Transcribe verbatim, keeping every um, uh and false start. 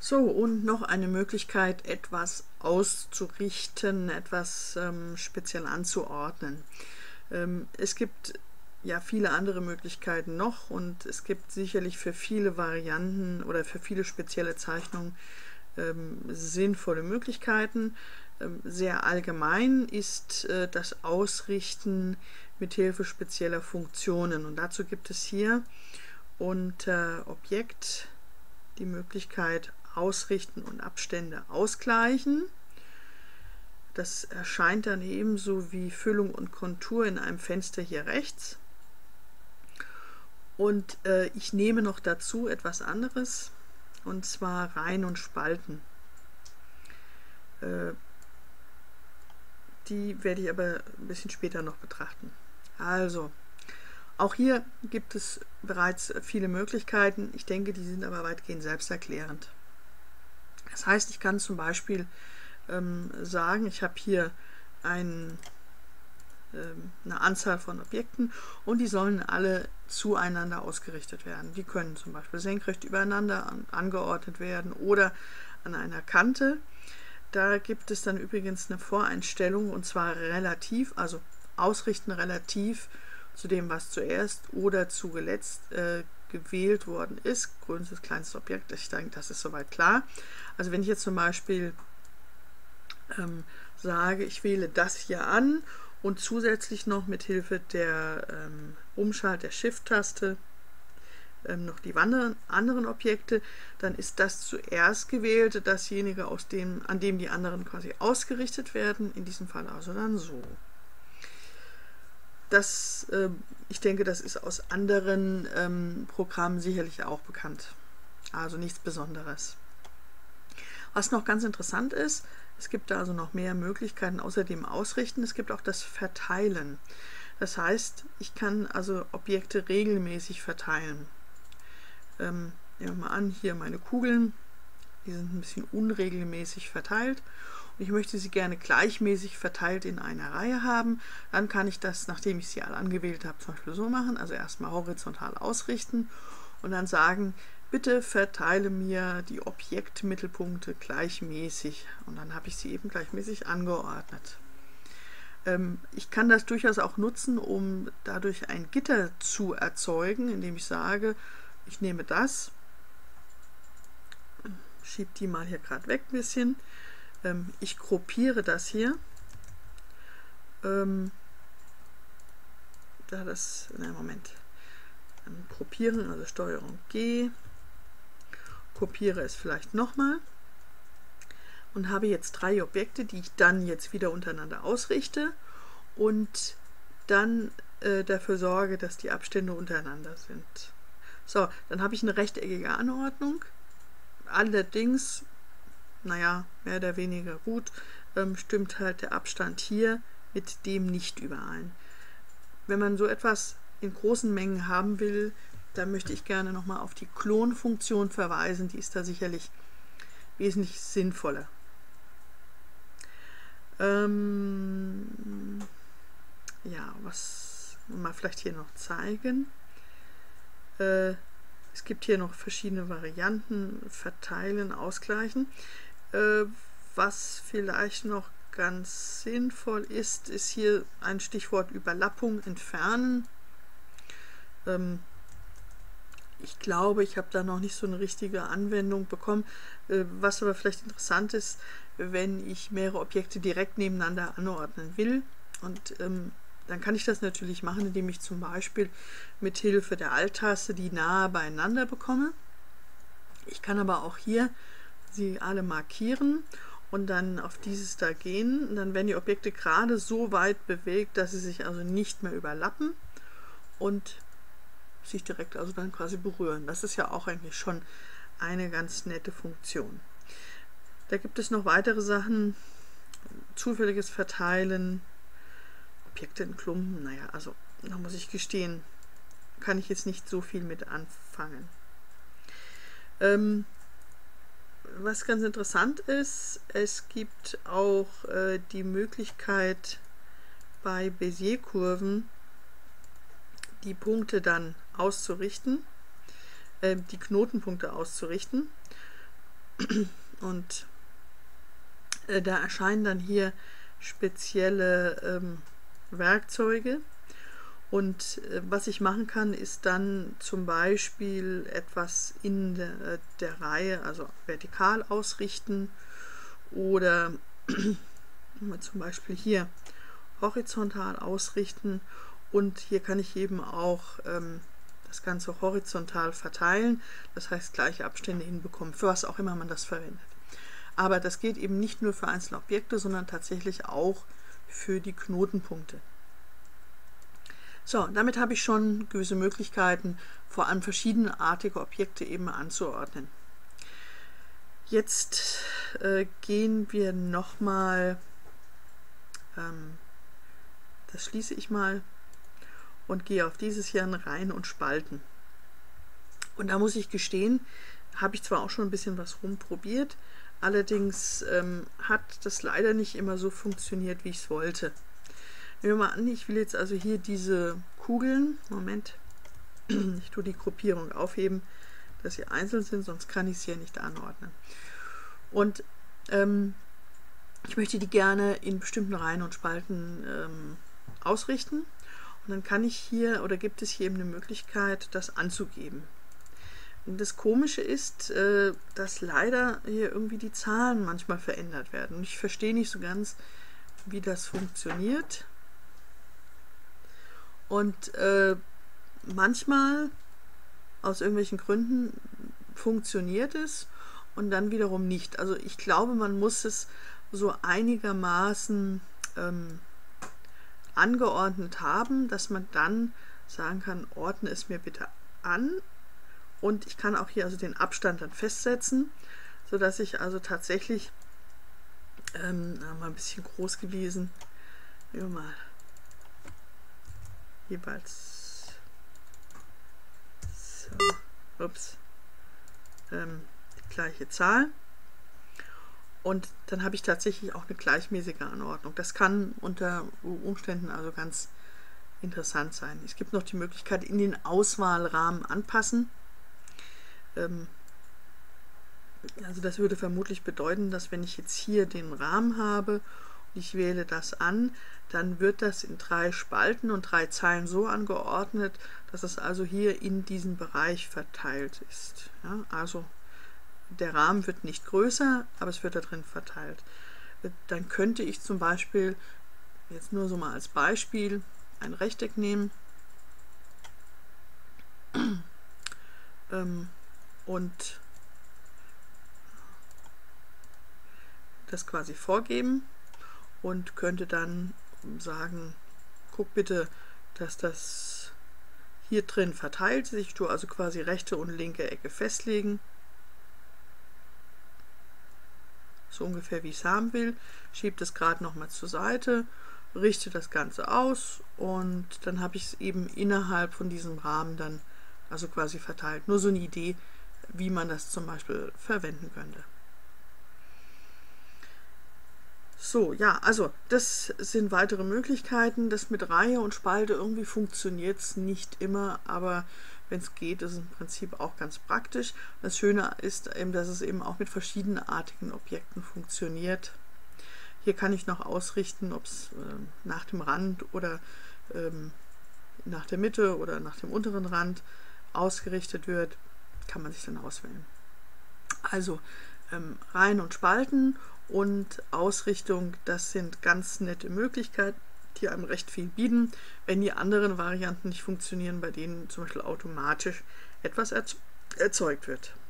So, und noch eine Möglichkeit, etwas auszurichten, etwas ähm, speziell anzuordnen. Ähm, es gibt ja viele andere Möglichkeiten noch und es gibt sicherlich für viele Varianten oder für viele spezielle Zeichnungen ähm, sinnvolle Möglichkeiten. Ähm, sehr allgemein ist äh, das Ausrichten mit Hilfe spezieller Funktionen, und dazu gibt es hier unter Objekt die Möglichkeit Ausrichten und Abstände ausgleichen. Das erscheint dann ebenso wie Füllung und Kontur in einem Fenster hier rechts. Und äh, ich nehme noch dazu etwas anderes, und zwar Reihen und Spalten. Äh, die werde ich aber ein bisschen später noch betrachten. Also, auch hier gibt es bereits viele Möglichkeiten. Ich denke, die sind aber weitgehend selbsterklärend. Das heißt, ich kann zum Beispiel ähm, sagen, ich habe hier ein, ähm, eine Anzahl von Objekten und die sollen alle zueinander ausgerichtet werden. Die können zum Beispiel senkrecht übereinander an, angeordnet werden oder an einer Kante. Da gibt es dann übrigens eine Voreinstellung, und zwar relativ, also ausrichten relativ zu dem, was zuerst oder zuletzt äh, gewählt worden ist. Größtes, kleinstes Objekt, ich denke, das ist soweit klar. Also wenn ich jetzt zum Beispiel ähm, sage, ich wähle das hier an und zusätzlich noch mit Hilfe der ähm, Umschalt der Shift-Taste ähm, noch die anderen, anderen Objekte, dann ist das zuerst gewählte dasjenige, aus dem, an dem die anderen quasi ausgerichtet werden, in diesem Fall also dann so. Das, äh, ich denke, das ist aus anderen ähm, Programmen sicherlich auch bekannt. Also nichts Besonderes. Was noch ganz interessant ist, es gibt da also noch mehr Möglichkeiten außer dem Ausrichten. Es gibt auch das Verteilen. Das heißt, ich kann also Objekte regelmäßig verteilen. Ähm, nehmen wir mal an, hier meine Kugeln, die sind ein bisschen unregelmäßig verteilt. Und ich möchte sie gerne gleichmäßig verteilt in einer Reihe haben. Dann kann ich das, nachdem ich sie alle angewählt habe, zum Beispiel so machen. Also erstmal horizontal ausrichten und dann sagen, bitte verteile mir die Objektmittelpunkte gleichmäßig. Und dann habe ich sie eben gleichmäßig angeordnet. Ähm, ich kann das durchaus auch nutzen, um dadurch ein Gitter zu erzeugen, indem ich sage, ich nehme das, schiebe die mal hier gerade weg ein bisschen. Ich gruppiere das hier. Ähm, da das, na Moment, ähm, gruppieren, also Steuerung G, kopiere es vielleicht nochmal und habe jetzt drei Objekte, die ich dann jetzt wieder untereinander ausrichte und dann äh, dafür sorge, dass die Abstände untereinander sind. So, dann habe ich eine rechteckige Anordnung. Allerdings, naja, mehr oder weniger gut, ähm, stimmt halt der Abstand hier mit dem nicht überein. Wenn man so etwas in großen Mengen haben will, dann möchte ich gerne nochmal auf die Klonfunktion verweisen, die ist da sicherlich wesentlich sinnvoller. Ähm, ja, was mal vielleicht hier noch zeigen. Äh, es gibt hier noch verschiedene Varianten, verteilen, ausgleichen. Äh, was vielleicht noch ganz sinnvoll ist, ist hier ein Stichwort Überlappung entfernen. Ähm, ich glaube, ich habe da noch nicht so eine richtige Anwendung bekommen. Äh, was aber vielleicht interessant ist, wenn ich mehrere Objekte direkt nebeneinander anordnen will. Und ähm, dann kann ich das natürlich machen, indem ich zum Beispiel mit Hilfe der Alt-Taste die nahe beieinander bekomme. Ich kann aber auch hier sie alle markieren und dann auf dieses da gehen. Und dann werden die Objekte gerade so weit bewegt, dass sie sich also nicht mehr überlappen und sich direkt also dann quasi berühren. Das ist ja auch eigentlich schon eine ganz nette Funktion. Da gibt es noch weitere Sachen, zufälliges Verteilen, Objekte in Klumpen, naja, also da muss ich gestehen, kann ich jetzt nicht so viel mit anfangen. Ähm, was ganz interessant ist, es gibt auch äh, die Möglichkeit bei Bézier-Kurven die Punkte dann auszurichten, äh, die Knotenpunkte auszurichten. Und äh, da erscheinen dann hier spezielle ähm, Werkzeuge. Und äh, was ich machen kann, ist dann zum Beispiel etwas in der, der Reihe, also vertikal ausrichten oder zum Beispiel hier horizontal ausrichten. Und hier kann ich eben auch ähm, das Ganze horizontal verteilen, das heißt gleiche Abstände hinbekommen, für was auch immer man das verwendet. Aber das geht eben nicht nur für einzelne Objekte, sondern tatsächlich auch für die Knotenpunkte. So, damit habe ich schon gewisse Möglichkeiten, vor allem verschiedenartige Objekte eben anzuordnen. Jetzt äh, gehen wir nochmal, ähm, das schließe ich mal, und gehe auf dieses hier in Reihen und Spalten. Und da muss ich gestehen, habe ich zwar auch schon ein bisschen was rumprobiert, allerdings ähm, hat das leider nicht immer so funktioniert, wie ich es wollte. Nehmen wir mal an, ich will jetzt also hier diese Kugeln, Moment, ich tue die Gruppierung aufheben, dass sie einzeln sind, sonst kann ich sie ja nicht anordnen. Und ähm, ich möchte die gerne in bestimmten Reihen und Spalten ähm, ausrichten. Und dann kann ich hier, oder gibt es hier eben eine Möglichkeit, das anzugeben. Und das Komische ist, äh, dass leider hier irgendwie die Zahlen manchmal verändert werden. Und ich verstehe nicht so ganz, wie das funktioniert. Und äh, manchmal, aus irgendwelchen Gründen, funktioniert es und dann wiederum nicht. Also ich glaube, man muss es so einigermaßen ähm, angeordnet haben, dass man dann sagen kann, ordne es mir bitte an. Und ich kann auch hier also den Abstand dann festsetzen, sodass ich also tatsächlich, ähm, mal ein bisschen groß gewesen, nehmen wir mal jeweils so, ups, ähm, die gleiche Zahl. Und dann habe ich tatsächlich auch eine gleichmäßige Anordnung. Das kann unter Umständen also ganz interessant sein. Es gibt noch die Möglichkeit, in den Auswahlrahmen anpassen. Ähm, also das würde vermutlich bedeuten, dass wenn ich jetzt hier den Rahmen habe und ich wähle das an, dann wird das in drei Spalten und drei Zeilen so angeordnet, dass es also hier in diesem Bereich verteilt ist. Ja, also der Rahmen wird nicht größer, aber es wird da drin verteilt. Dann könnte ich zum Beispiel, jetzt nur so mal als Beispiel, ein Rechteck nehmen ähm, und das quasi vorgeben und könnte dann sagen, guck bitte, dass das hier drin verteilt ist. Ich tue also quasi rechte und linke Ecke festlegen. So ungefähr wie ich es haben will, schiebe das gerade nochmal zur Seite, richte das Ganze aus und dann habe ich es eben innerhalb von diesem Rahmen dann also quasi verteilt. Nur so eine Idee, wie man das zum Beispiel verwenden könnte. So, ja, also das sind weitere Möglichkeiten. Das mit Reihe und Spalte, irgendwie funktioniert es nicht immer, aber wenn es geht, ist es im Prinzip auch ganz praktisch. Das Schöne ist eben, dass es eben auch mit verschiedenartigen Objekten funktioniert. Hier kann ich noch ausrichten, ob es äh, nach dem Rand oder ähm, nach der Mitte oder nach dem unteren Rand ausgerichtet wird, kann man sich dann auswählen. Also ähm, Reihen und Spalten und Ausrichtung, das sind ganz nette Möglichkeiten, die einem recht viel bieten, wenn die anderen Varianten nicht funktionieren, bei denen zum Beispiel automatisch etwas erzeugt wird.